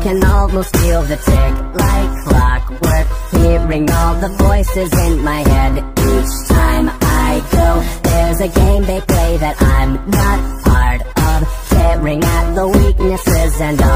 can almost feel the tick like clockwork, hearing all the voices in my head. Each time I go, there's a game they play that I'm not part of, staring at the weaknesses and all